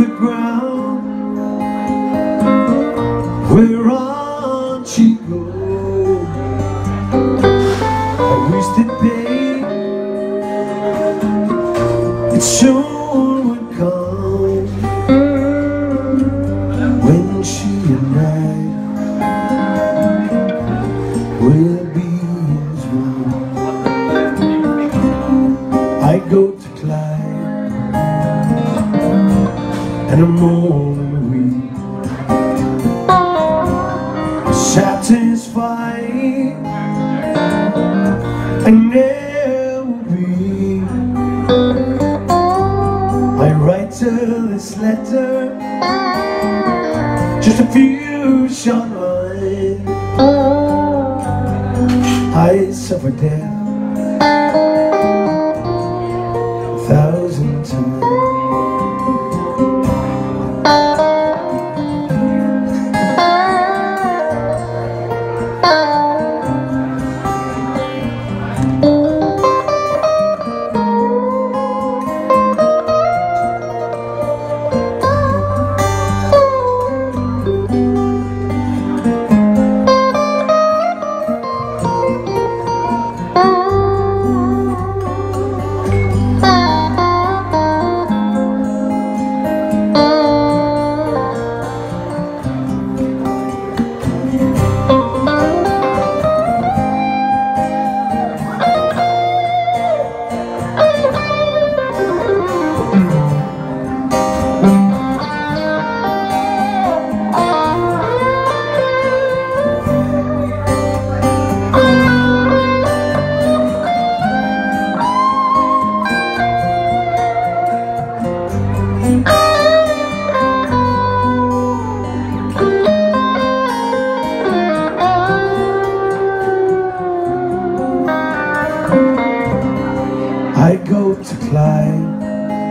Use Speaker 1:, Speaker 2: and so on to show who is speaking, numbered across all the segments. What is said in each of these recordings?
Speaker 1: the ground where on she goes. I wish that day it soon would come when she and I will be as one. I go to Clyde and I'm morning weak, satisfied I never be. I write her this letter, just a few short lines. I suffer death 1,000 times. I go to Clyde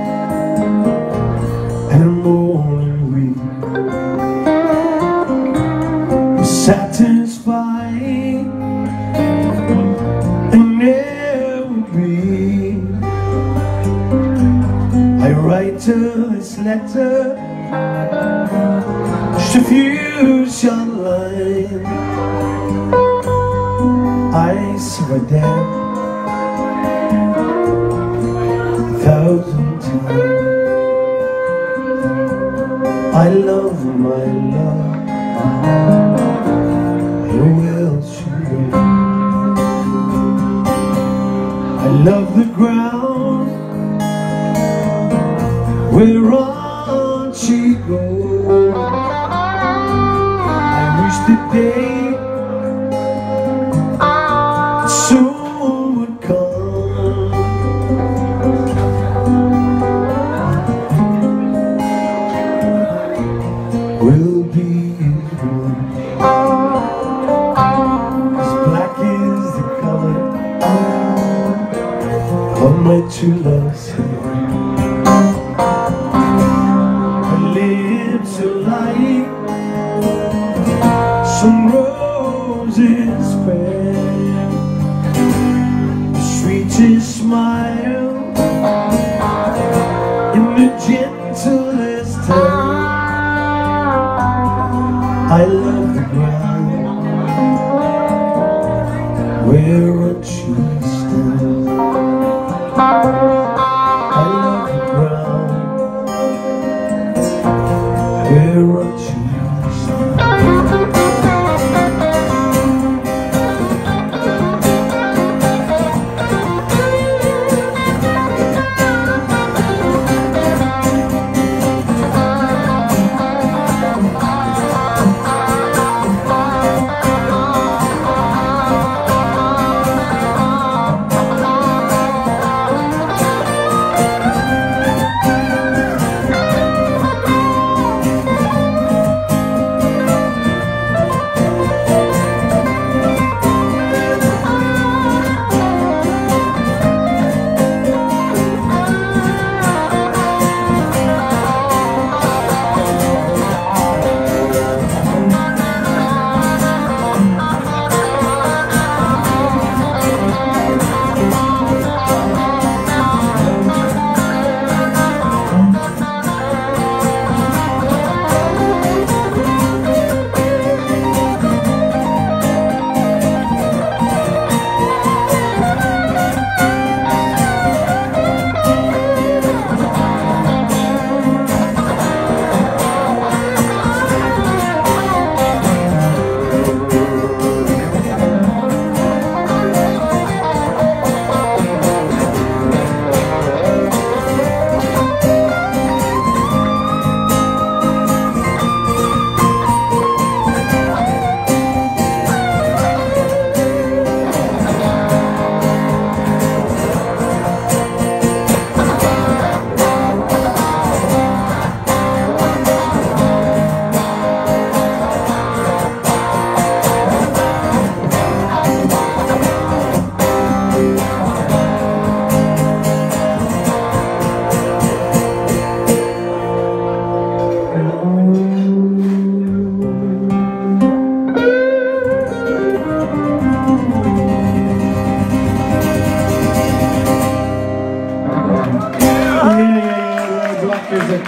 Speaker 1: and I'm morning weak, satisfied and never be. I write her this letter, just a few short lines. I see my dad 1,000 times. I love my love, who else should I? I love the ground where on she goes. I wish the day soon would come will be one. As black is the color of my true love's hair. Her lips are like some roses fair, the sweetest smile in the gentlest tone. I love the ground where a tree stands. I love the ground where a tree stands.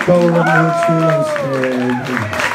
Speaker 1: Go with me to instead.